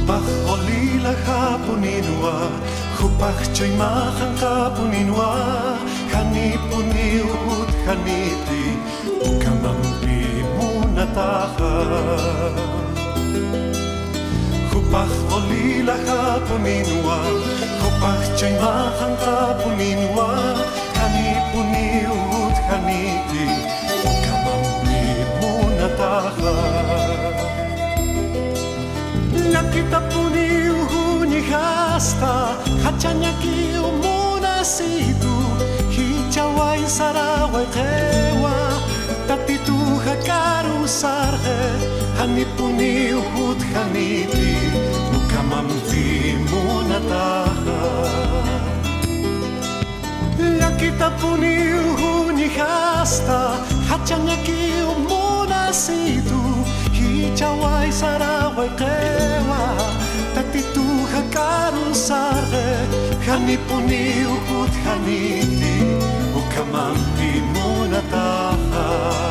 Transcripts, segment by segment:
Hupach olila hapuninwa, hupach choimahan hapuninwa, hanipuni ut haniti, ukamampi munataha. Hupach olila hapuninwa, hupach choimahan hapuninwa, hanipuni ut haniti, ukamampi munataha. Nakita puni uhuni hasta hachanya ki umuna situ hichawai sarawai kewa tatitu hakaru sarhe hani puni uhut haniti ukamampi munataha. Nakita puni uhuni hasta hachanya ki umuna situ hichawai sarawai kewa tatitu hakaru sarhe hani puni uhut haniti ukamampi munataha.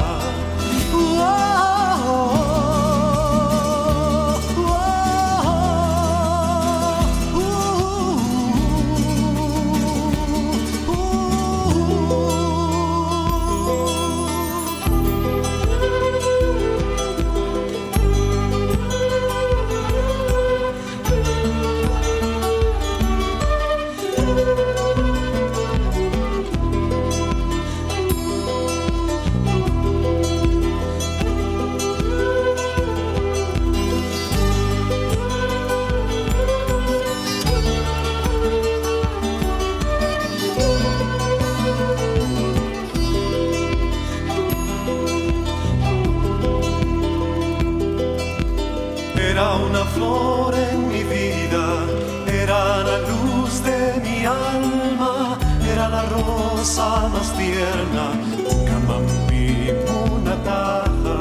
Era una flor en mi vida, era la luz de mi alma, era la rosa más tierna, ukamampi munataha.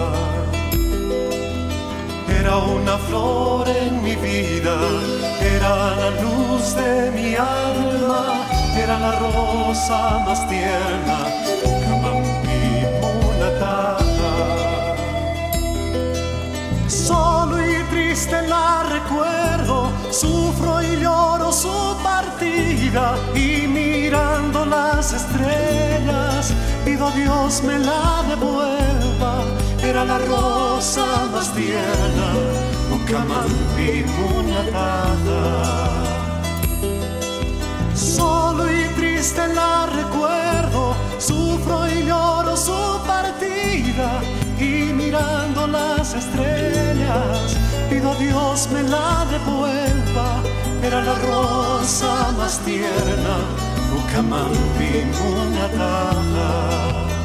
Era una flor en mi vida, era la luz de mi alma, era la rosa más tierna, ukamampi munataha. Solo y triste la recuerdo, sufro y lloro su partida, y mirando las estrellas pido a Dios me la devuelva. Era la rosa más tierna, ukamampi munataha. Solo y triste la recuerdo, sufro y lloro su partida, y mirando las estrellas pido a Dios me la devuelva. Era la rosa más tierna, ukamampi munataha.